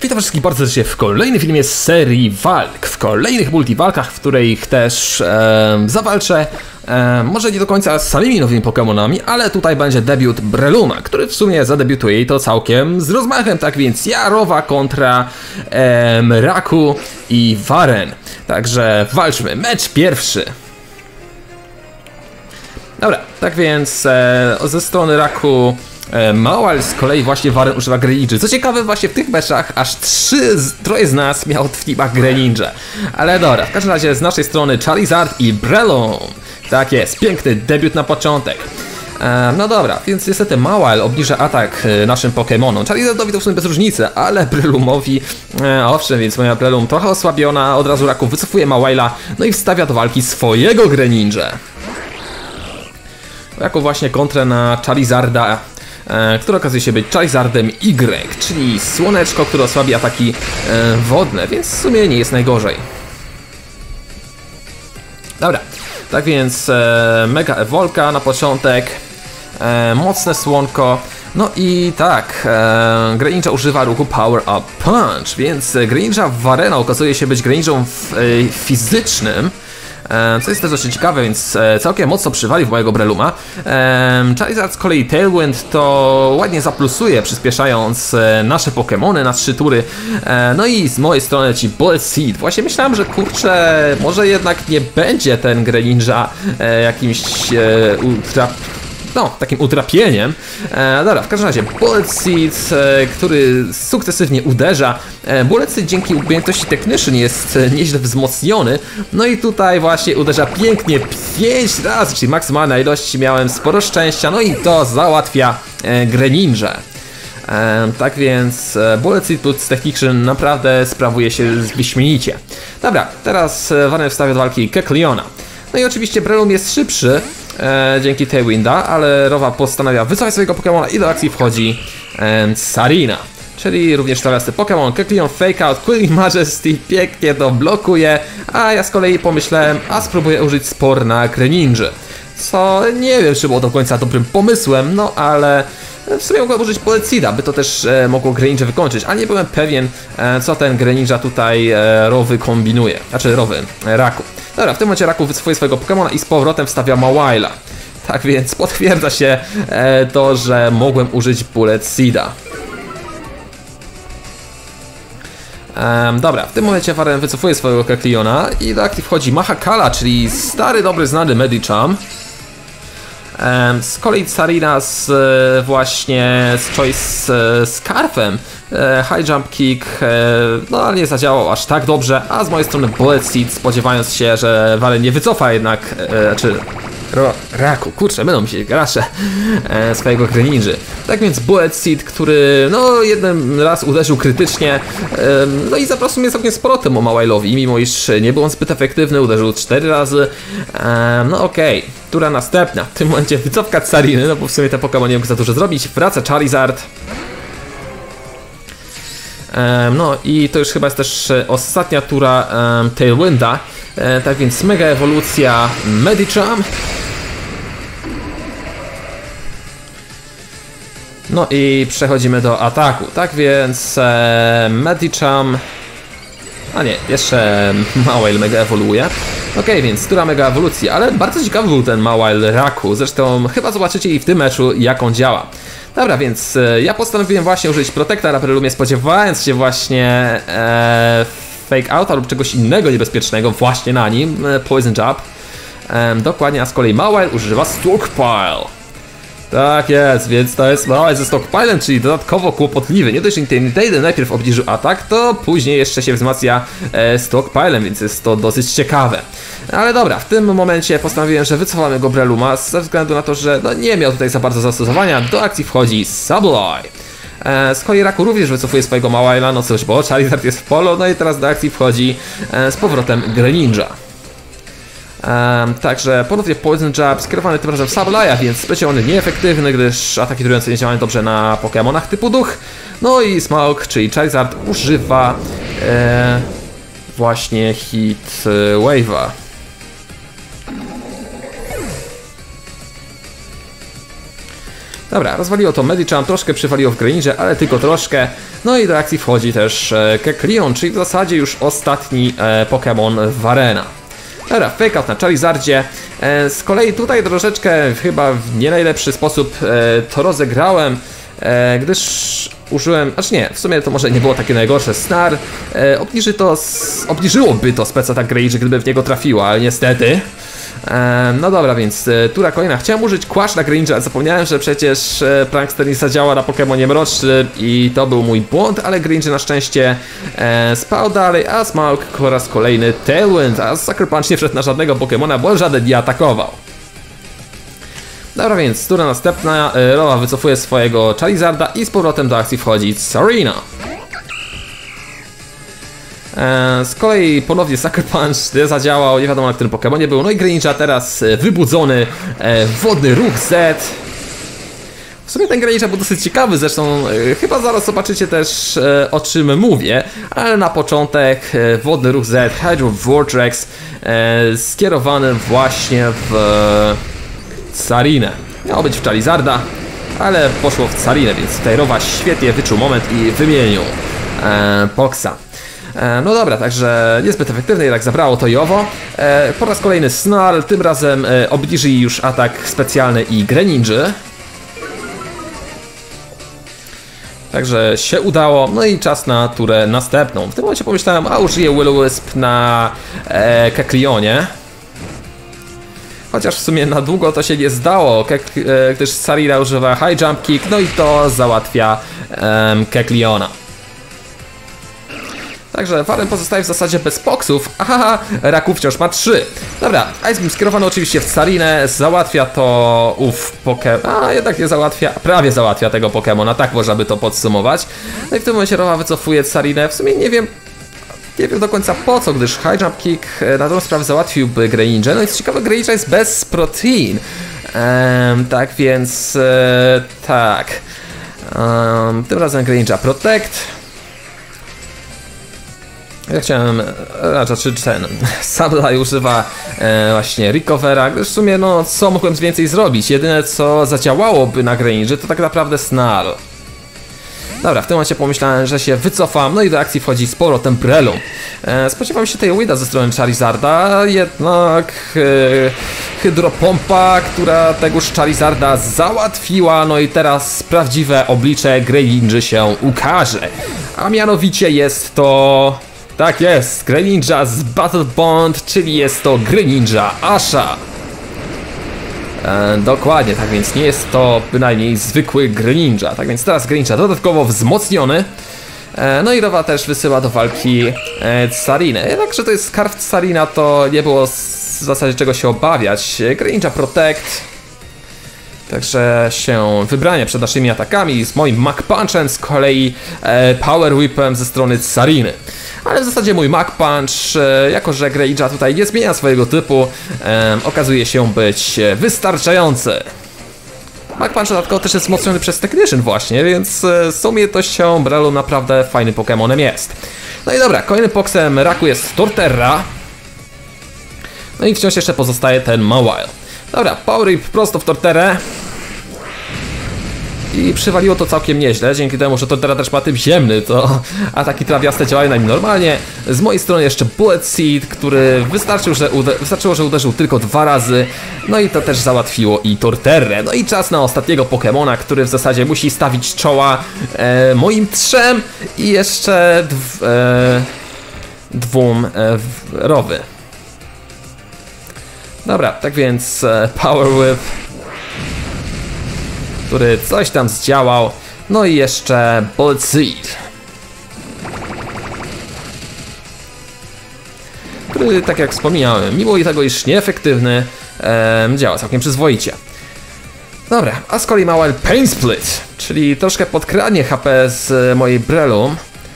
witam wszystkich bardzo serdecznie w kolejnym filmie z serii walk, w kolejnych multiwalkach, w których też zawalczę, może nie do końca z samymi nowymi Pokemonami, ale tutaj będzie debiut Breluma, który w sumie zadebiutuje i to całkiem z rozmachem, tak więc Jarowa kontra Raku i Waren. Także walczmy, mecz pierwszy. Trochę tak więc ze strony Raku Mawile, z kolei właśnie Waren używa Greninja. Co ciekawe, właśnie w tych meczach aż troje z nas miało w teamach Greninja. Ale dobra, w każdym razie z naszej strony Charizard i Breloom. Tak jest, piękny debiut na początek. No dobra, więc niestety Mawile obniża atak naszym Pokemonom. Charizardowi to w sumie bez różnicy, ale Brelumowi, owszem, więc moja Breloom trochę osłabiona, od razu Raku wycofuje Mawile'a, no i wstawia do walki swojego Greninja. Jako właśnie kontrę na Charizarda, który okazuje się być Charizardem Y, czyli słoneczko, które osłabi ataki wodne, więc w sumie nie jest najgorzej. Dobra, tak więc Mega Evolka na początek, mocne słonko, no i tak, Greninja używa ruchu Power Up Punch, więc Greninja Warena okazuje się być Greninją fizycznym, co jest też dość ciekawe, więc całkiem mocno przywali w mojego Breluma. Charizard z kolei Tailwind to ładnie zaplusuje, przyspieszając nasze Pokemony na 3 tury. No i z mojej strony ci Bullet Seed. Właśnie myślałem, że kurczę, może jednak nie będzie ten Greninja jakimś takim utrapieniem. Dobra, w każdym razie Bullet Seed, który sukcesywnie uderza. Bullet Seed dzięki umiejętności Technician jest nieźle wzmocniony. No i tutaj właśnie uderza pięknie 5 razy, czyli maksymalna ilość. Miałem sporo szczęścia, no i to załatwia Greninja. Tak więc Bullet Seed plus Technician naprawdę sprawuje się wyśmienicie. Dobra, teraz Waren wstawia do walki Kecleona. No i oczywiście Breloom jest szybszy dzięki Tailwinda, ale Rowa postanawia wycofać swojego Pokemona i do akcji wchodzi Sarina, czyli również trawiasty Pokemon. Kecleon Fake Out, Queen Majesty pięknie to blokuje, a ja z kolei pomyślałem, a spróbuję użyć Spore na Greninja, co nie wiem, czy było do końca dobrym pomysłem, no ale w sumie mogłem użyć Bullet Seeda, by to też mogło Greninja wykończyć, ale nie byłem pewien, co ten Greninja tutaj Rowy kombinuje, znaczy Rowy, Raku. Dobra, w tym momencie Raku wycofuje swojego Pokemona i z powrotem wstawia Mawile'a. Tak więc potwierdza się to, że mogłem użyć Bullet Seeda. Dobra, w tym momencie Waren wycofuje swojego Kecleona i do akcji wchodzi Mahakala, czyli stary, dobry, znany Medicham. Z kolei Sarina z Choice Scarfem, High Jump Kick, no ale nie zadziałał aż tak dobrze, a z mojej strony Bullet Seed, spodziewając się, że Waren nie wycofa jednak, Raku, kurczę, mylą mi się gracze swojego Greninja. Tak więc Bullet Seed, który no jeden raz uderzył krytycznie, no i zaprosił mnie całkiem sporo temu Mawile'owi, mimo iż nie był on zbyt efektywny, uderzył 4 razy, no okej. Tura następna, w tym momencie wycofka Sariny, no bo w sumie te Pokemon nie mógł za dużo zrobić, wraca Charizard. No i to już chyba jest też ostatnia tura Tailwinda, tak więc mega ewolucja Medicham. No i przechodzimy do ataku, tak więc Medicham, a nie, jeszcze Mawile mega ewoluuje. Okej, więc tura mega ewolucji, ale bardzo ciekawy był ten Mawile Raku, zresztą chyba zobaczycie i w tym meczu, jak on działa. Dobra, więc ja postanowiłem właśnie użyć Protecta na Brelumie, spodziewając się właśnie Fake Outa lub czegoś innego niebezpiecznego właśnie na nim, Poison Jab. Dokładnie, a z kolei Mawile używa Stockpile. Tak jest, więc to jest Mawile ze Stockpilem, czyli dodatkowo kłopotliwy. Nie dość, że Intimidator najpierw obniżył atak, to później jeszcze się wzmacnia Stockpilem, więc jest to dosyć ciekawe. Ale dobra, w tym momencie postanowiłem, że wycofamy go Breluma ze względu na to, że no, nie miał tutaj za bardzo zastosowania. Do akcji wchodzi Sableye. Z kolei Raku również wycofuje swojego Mawile'a, no cóż, bo Charizard jest w polu, no i teraz do akcji wchodzi z powrotem Greninja. Także ponownie Poison Jab skierowany tym razem w Sableya, więc będzie on nieefektywny, gdyż ataki trujące nie działają dobrze na Pokemonach typu duch. No i Smoke, czyli Charizard, używa właśnie Heat Wave'a. Dobra, rozwaliło to Medicham, troszkę przywaliło w Greninja, ale tylko troszkę. No i do akcji wchodzi też Kecleon, czyli w zasadzie już ostatni Pokémon Warena. Dobra, fake out na Charizardzie. Z kolei tutaj troszeczkę chyba w nie najlepszy sposób to rozegrałem, gdyż użyłem, nie, w sumie to może nie było takie najgorsze. Snar obniżyłoby to Spec Attack Greninja, gdyby w niego trafiło, ale niestety. No dobra, więc tura kolejna. Chciałem użyć Quash na Greninja, ale zapomniałem, że przecież Prankster nie zadziała na Pokemonie mrocznym i to był mój błąd, ale Greninja na szczęście spał dalej, a Smaug po raz kolejny Tailwind, a Sucker Punch nie wszedł na żadnego Pokemona, bo żaden nie atakował. Dobra, więc tura następna. Rola wycofuje swojego Charizarda i z powrotem do akcji wchodzi Tsareena. Z kolei ponownie Sucker Punch zadziałał, nie wiadomo na którym Pokemonie był. No i Greninja teraz wybudzony, wodny ruch Z. W sumie ten Greninja był dosyć ciekawy, zresztą chyba zaraz zobaczycie też o czym mówię. Ale na początek wodny ruch Z, Hydro Vortex, skierowany właśnie w Tsareenę. Miało być w Charizarda, ale poszło w Tsareenę, więc tutaj Rowa świetnie wyczuł moment i wymienił Poxa. No dobra, także niezbyt efektywne, jednak zabrało to i owo. Po raz kolejny Snarl, tym razem obniży już atak specjalny i Greninja. Także się udało, no i czas na turę następną. W tym momencie pomyślałem, a użyję Will-O-Wisp na Kecleonie. Chociaż w sumie na długo to się nie zdało, gdyż Tsareena używa High Jump Kick, no i to załatwia Kecleona. Także Waren pozostaje w zasadzie bez Poxów. Aha, Raku wciąż ma 3. Dobra, Ice Beam skierowany oczywiście w Tsareenę, załatwia to Pokémon. A jednak nie załatwia, prawie załatwia tego Pokémona, tak można by to podsumować. No i w tym momencie Rowa wycofuje Tsareenę. W sumie nie wiem do końca po co, gdyż High Jump Kick na tą sprawę załatwiłby Greninja. No i co ciekawe, Greninja jest bez protein. Tak więc tak. Tym razem Greninja Protect. Ja chciałem, raczej ten sam tutaj używa właśnie Recovera, gdyż w sumie no co mogłem więcej zrobić, jedyne co zadziałałoby na Greninja to tak naprawdę Snarl. Dobra, w tym momencie pomyślałem, że się wycofam, no i do akcji wchodzi z powrotem Breloom. Spodziewam się tej Wida ze strony Charizarda, jednak Hydropompa, która tegoż Charizarda załatwiła, no i teraz prawdziwe oblicze Greninja się ukaże. A mianowicie jest to... Tak jest, Greninja z Battle Bond, czyli jest to Greninja Asha. Dokładnie, tak więc nie jest to bynajmniej zwykły Greninja. Tak więc teraz Greninja dodatkowo wzmocniony. No i Rowa też wysyła do walki Tsareenę. Jednakże to jest skarb Tsareena, to nie było w zasadzie czego się obawiać. Greninja Protect. Także się wybranie przed naszymi atakami z moim Mach Punchem, z kolei Power Whipem ze strony Tsareeny. Ale w zasadzie mój Mach Punch, jako że Greninja tutaj nie zmienia swojego typu, okazuje się być wystarczający. Mach Punch dodatkowo też jest wzmocniony przez Technician właśnie, więc w sumie to się Breloom naprawdę fajnym Pokemonem jest. No i dobra, kolejnym Poxem Raku jest Torterra. No i wciąż jeszcze pozostaje ten Mawile. Dobra, Power Whip prosto w Torterrę. I przywaliło to całkiem nieźle, dzięki temu, że Torterra też ma typ ziemny, to ataki trawiaste działają na nim normalnie. Z mojej strony jeszcze Bullet Seed, który wystarczyło, że uderzył tylko 2 razy. No i to też załatwiło i Torterrę. No i czas na ostatniego Pokemona, który w zasadzie musi stawić czoła moim 3 i jeszcze dwóm Rowy. Dobra, tak więc Power Whip, który coś tam zdziałał, no i jeszcze Bullet Seed, który, tak jak wspomniałem, mimo tego, iż nieefektywny, działa całkiem przyzwoicie. Dobra, a z kolei Mawile Pain Split, czyli troszkę podkradnie HP z mojej Breloom.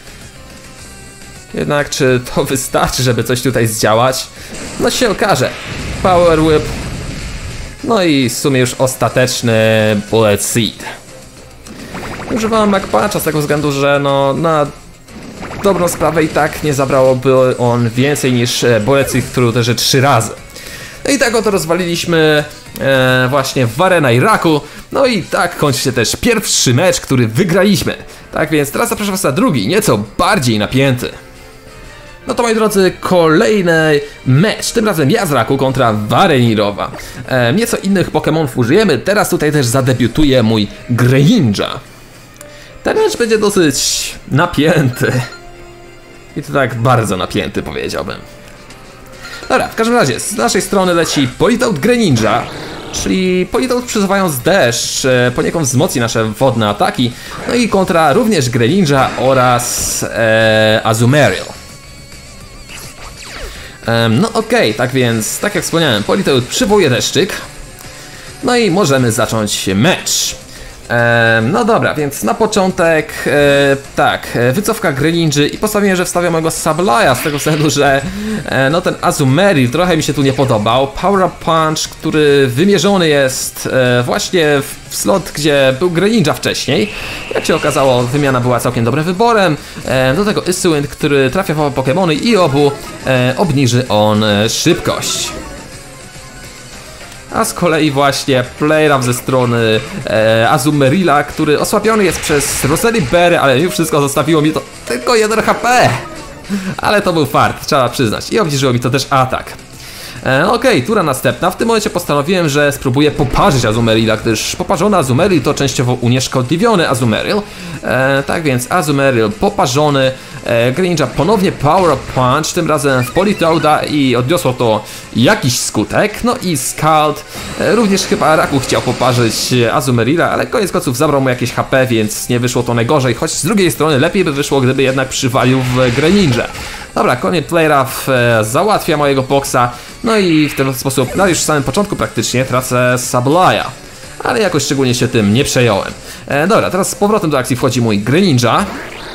Jednak czy to wystarczy, żeby coś tutaj zdziałać? No się okaże. Power Whip. No i w sumie już ostateczny Bullet Seed. Używałem Mach Puncha z tego względu, że no na dobrą sprawę i tak nie zabrałoby on więcej niż Bullet Seed, który uderzy 3 razy. No i tak oto rozwaliliśmy właśnie Warena i Raku. No i tak kończy się też pierwszy mecz, który wygraliśmy. Tak więc teraz zapraszam was na drugi, nieco bardziej napięty. No to moi drodzy, kolejny mecz, tym razem ja z Raku kontra Warenirowa. Nieco innych Pokemonów użyjemy, teraz tutaj też zadebiutuje mój Greninja. Ten mecz będzie dosyć napięty. I to tak bardzo napięty, powiedziałbym. Dobra, w każdym razie, z naszej strony leci Politoed Greninja, czyli Politoed przesuwając deszcz poniekąd wzmocni nasze wodne ataki. No i kontra również Greninja oraz Azumarill. No okej, tak więc, tak jak wspomniałem, Politoed przywołuje deszczyk. No i możemy zacząć mecz. No dobra, więc na początek wycofka Greninja i postanowiłem, że wstawiam mojego Sablaya z tego względu, że no ten Azumarill trochę mi się tu nie podobał. Power Up Punch, który wymierzony jest właśnie w slot, gdzie był Greninja wcześniej. Jak się okazało, wymiana była całkiem dobrym wyborem. Do tego Isuint, który trafia w Pokemony i obu obniży on szybkość. A z kolei właśnie Playrough ze strony Azumarilla, który osłabiony jest przez Roselie Berry, ale mimo wszystko zostawiło mi to tylko 1 HP. Ale to był fart, trzeba przyznać. I obniżyło mi to też atak. Okej, tura następna. W tym momencie postanowiłem, że spróbuję poparzyć Azumarilla, gdyż poparzony Azumarill to częściowo unieszkodliwiony Azumarill. Tak więc Azumarill poparzony, Greninja ponownie Power Up Punch, tym razem w Politoeda i odniosło to jakiś skutek. No i Scald, również chyba Raku chciał poparzyć Azumarilla, ale koniec końców zabrał mu jakieś HP, więc nie wyszło to najgorzej, choć z drugiej strony lepiej by wyszło, gdyby jednak przywalił w Greninja. Dobra, koniec Playrough załatwia mojego Boxa, no i w ten sposób, no już w samym początku praktycznie tracę Sablaya, ale jakoś szczególnie się tym nie przejąłem. Dobra, teraz z powrotem do akcji wchodzi mój Greninja.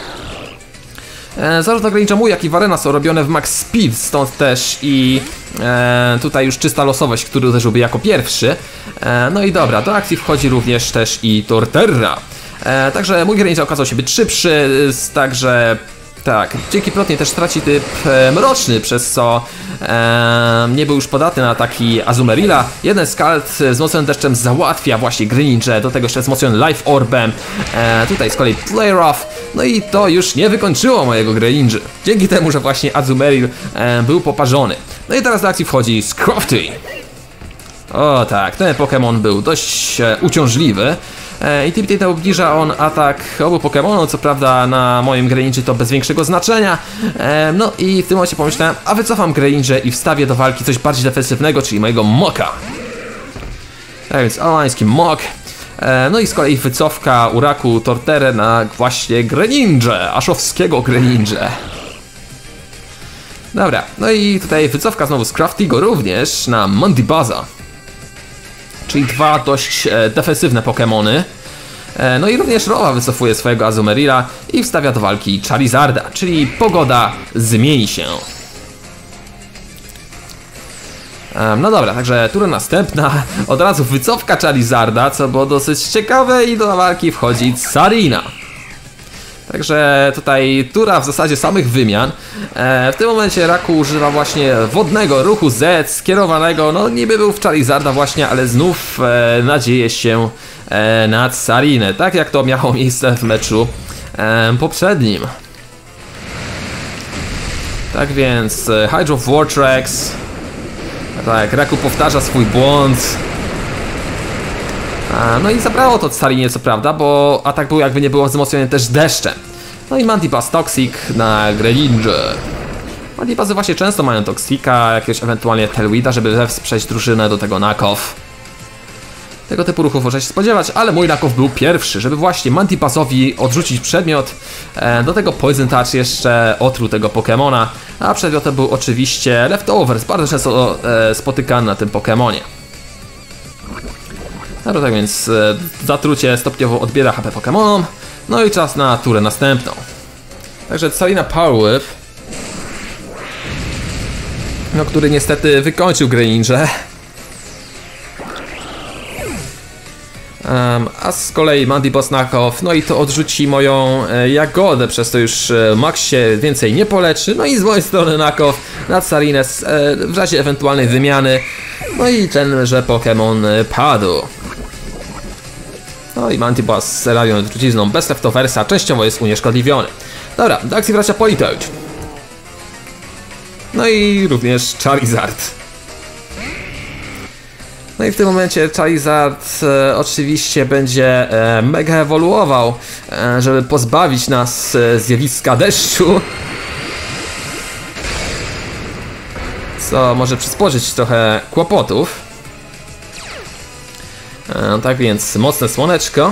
Zarówno Greninja mój, jak i Warena są robione w max speed, stąd też i tutaj już czysta losowość, który uderzyłby jako pierwszy. No i dobra, do akcji wchodzi również też i Torterra. Także mój Greninja okazał się być szybszy, także tak, dzięki protnie też traci typ mroczny, przez co nie był już podatny na ataki Azumarilla. Jeden Scald z mocnym deszczem załatwia właśnie Greninja, do tego jeszcze wzmocniony Life Orbem. Tutaj z kolei Playrough, no i to już nie wykończyło mojego Greninja. Dzięki temu, że właśnie Azumarill był poparzony. No i teraz do akcji wchodzi Scrafty. O tak, ten Pokémon był dość uciążliwy. Intimidate obniża on atak obu Pokémonów, co prawda na moim Greninja to bez większego znaczenia. No i w tym momencie pomyślałem, a wycofam Greninja i wstawię do walki coś bardziej defensywnego, czyli mojego Moka. Tak więc alański Mok. No i z kolei wycofka u Raku Torterę na właśnie Greninja, aszowskiego Greninja. Dobra, no i tutaj wycofka znowu z Craftigo również na Mandibaza. Czyli dwa dość defensywne Pokemony. No i również Rowa wycofuje swojego Azumarilla i wstawia do walki Charizarda, czyli pogoda zmieni się. No dobra, także tura następna, od razu wycofka Charizarda, co było dosyć ciekawe i do walki wchodzi Tsarina. Także tutaj tura w zasadzie samych wymian. W tym momencie Raku używa właśnie wodnego ruchu Z skierowanego, no niby był w Charizarda właśnie, ale znów nadzieje się na Tsarinę, tak jak to miało miejsce w meczu poprzednim. Tak więc Hydro Vortex. Tak, Raku powtarza swój błąd. No i zabrało to Tsarinie, co prawda, bo atak był jakby nie było wzmocniony też deszczem. No i Mandibuzz Toxic na Greninja. Mandibuzzy właśnie często mają Toxika, jakiegoś ewentualnie Tailwhida, żeby wesprzeć drużynę do tego Knockoff. Tego typu ruchów można się spodziewać, ale mój Knockoff był pierwszy, żeby właśnie Mandibuzzowi odrzucić przedmiot. Do tego Poison Touch jeszcze otruł tego Pokemona, a przedmiotem był oczywiście Leftovers, bardzo często spotykany na tym Pokemonie. Dobra, tak więc zatrucie stopniowo odbiera HP Pokemonom. No i czas na turę następną. Także Tsarina Power Whip, no, który niestety wykończył Greninja. A z kolei Mandibuzz Knockoff, no i to odrzuci moją Jagodę, przez to już Max się więcej nie poleczy. No i z mojej strony Knockoff na Tsarinę w razie ewentualnej wymiany. No i tenże Pokémon padł. No i Mantiboss z radią trucizną bez leftoversa częściowo jest unieszkodliwiony. Dobra, do akcji wraca Politoed. No i również Charizard. No i w tym momencie Charizard oczywiście będzie mega ewoluował, żeby pozbawić nas zjawiska deszczu. Co może przysporzyć trochę kłopotów. Tak więc mocne słoneczko.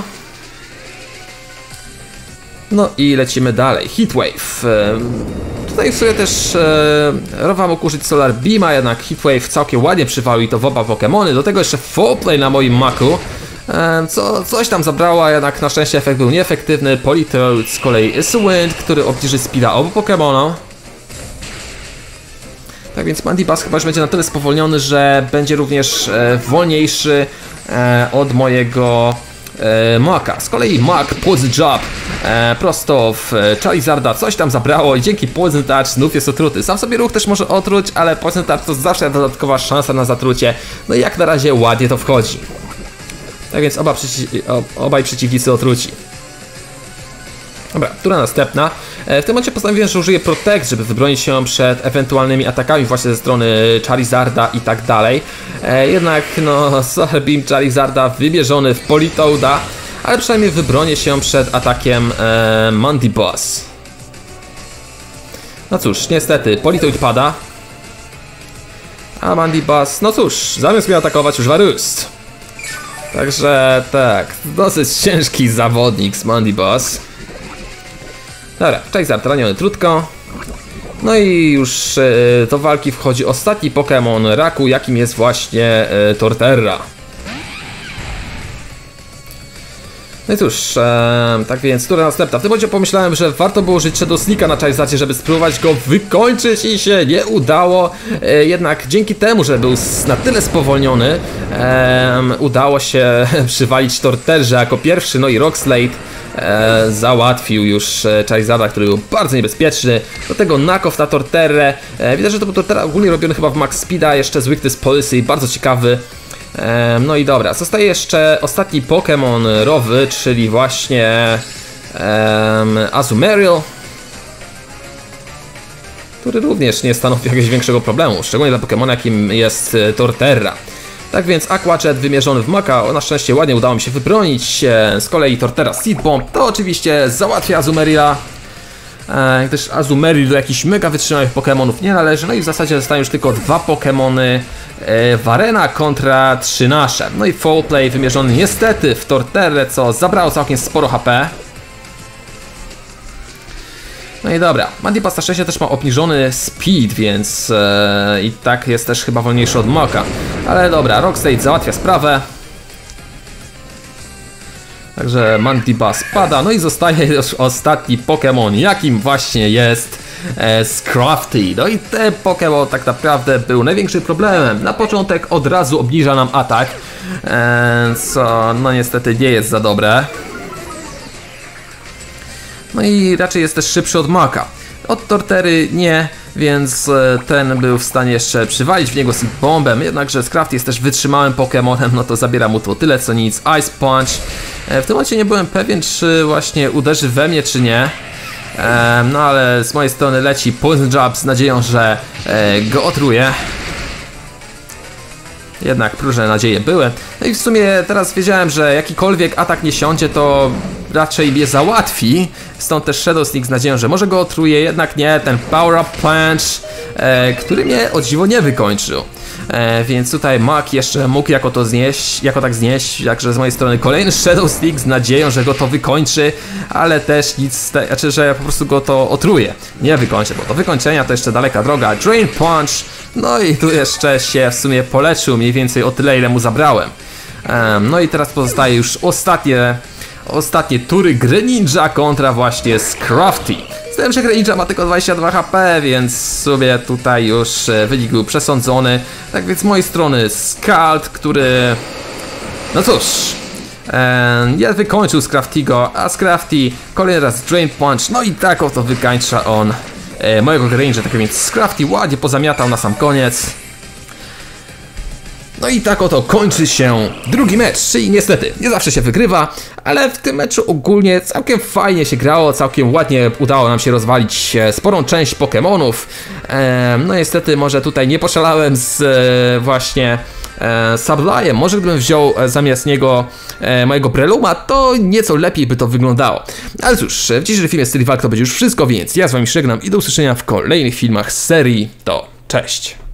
No i lecimy dalej. Heatwave. Tutaj w sumie też Rowa mógł użyć Solar Beama, jednak Heatwave całkiem ładnie przywalił i to w oba Pokémony. Do tego jeszcze Fall Play na moim maku. Coś tam zabrało, a jednak na szczęście efekt był nieefektywny. Politoed z kolei Wind, który obniży speeda obu Pokémonom. Tak więc Mandiboss chyba już będzie na tyle spowolniony, że będzie również wolniejszy od mojego Maka. Z kolei Mak Poison Jab prosto w Charizarda coś tam zabrało i dzięki Poison Touch znów jest otruty. Sam sobie ruch też może otruć, ale Poison Touch to zawsze dodatkowa szansa na zatrucie. No i jak na razie ładnie to wchodzi. Tak więc obaj przeciwnicy otruci. Dobra, tura następna. W tym momencie postanowiłem, że użyję Protect, żeby wybronić się przed ewentualnymi atakami właśnie ze strony Charizarda i tak dalej. Jednak no, Solar Beam Charizarda wymierzony w Politoeda, ale przynajmniej wybronię się przed atakiem Mandiboss. No cóż, niestety Politoed pada. A Mandiboss, no cóż, zamiast mnie atakować już Roost. Także tak, dosyć ciężki zawodnik z Mandiboss. Dobra, Charizard raniony trutko. No i już do walki wchodzi ostatni Pokémon raku, jakim jest właśnie Torterra. No i cóż, tak więc tura następna. W tym momencie pomyślałem, że warto było użyć Shadow Sneaka na Charizardzie, żeby spróbować go wykończyć i się nie udało. Jednak dzięki temu, że był na tyle spowolniony, udało się przywalić Torterze jako pierwszy. No i Rockslade załatwił już Charizarda, który był bardzo niebezpieczny. Do tego knock-off na Torterrę. Widać, że to był Torterra ogólnie robiony chyba w max speeda, jeszcze z Weakness Policy, bardzo ciekawy. No i dobra, zostaje jeszcze ostatni Pokémon rowy, czyli właśnie Azumarill, który również nie stanowi jakiegoś większego problemu, szczególnie dla Pokémona, jakim jest Torterra. Tak więc Aqua Jet wymierzony w Maka, na szczęście ładnie udało mi się wybronić. Z kolei Torterra Seed Bomb to oczywiście załatwia Azumarilla, gdyż Azumarill do jakichś mega wytrzymanych Pokémonów nie należy. No i w zasadzie zostają już tylko dwa Pokémony, Warena kontra Trzynasze. No i Fall Play wymierzony niestety w Torterrę, co zabrało całkiem sporo HP. No i dobra, Mandiboss na szczęście też ma obniżony speed, więc i tak jest też chyba wolniejszy od Maka. Ale dobra, Rockslade załatwia sprawę. Także Mandiboss pada, no i zostaje już ostatni Pokémon, jakim właśnie jest Scrafty. No i ten Pokémon tak naprawdę był największym problemem. Na początek od razu obniża nam atak, co no niestety nie jest za dobre. No i raczej jest też szybszy od Maka. Od Tortery nie, więc ten był w stanie jeszcze przywalić w niego Seed Bombem. Jednakże Scrafty jest też wytrzymałym Pokémonem, no to zabiera mu to tyle co nic. Ice Punch. W tym momencie nie byłem pewien, czy właśnie uderzy we mnie, czy nie. No ale z mojej strony leci Poison Jab z nadzieją, że go otruje. Jednak próżne nadzieje były. No i w sumie teraz wiedziałem, że jakikolwiek atak nie siądzie, to raczej mnie załatwi. Stąd też Shadow Sneak z nadzieją, że może go otruje, jednak nie. Ten Power Up Punch, który mnie o dziwo nie wykończył. Więc tutaj Mak jeszcze mógł jako tak znieść. Także z mojej strony kolejny Shadow Sneak z nadzieją, że go to wykończy, ale też nic, znaczy, że po prostu go to otruje. Nie wykończę, bo do wykończenia to jeszcze daleka droga. Drain Punch, no i tu jeszcze się w sumie poleczył mniej więcej o tyle, ile mu zabrałem. No i teraz pozostaje już ostatnie tury Greninja kontra właśnie Scrafty. Zdaje się, że Greninja ma tylko 22 HP, więc sobie tutaj już wynik był przesądzony. Tak więc z mojej strony Scald, który... No cóż... ja wykończył Scrafty'ego, a Scrafty kolejny raz Drain Punch, no i tak oto wykańcza on mojego Greninja. Tak więc Scrafty ładnie pozamiatał na sam koniec. No i tak oto kończy się drugi mecz, czyli niestety nie zawsze się wygrywa, ale w tym meczu ogólnie całkiem fajnie się grało, całkiem ładnie udało nam się rozwalić sporą część Pokémonów. No niestety może tutaj nie poszalałem z właśnie Sablaye'em, może gdybym wziął zamiast niego mojego Breluma, to nieco lepiej by to wyglądało. Ale cóż, w dzisiejszym filmie Street Walk to będzie już wszystko, więc ja z wami żegnam i do usłyszenia w kolejnych filmach z serii. To cześć!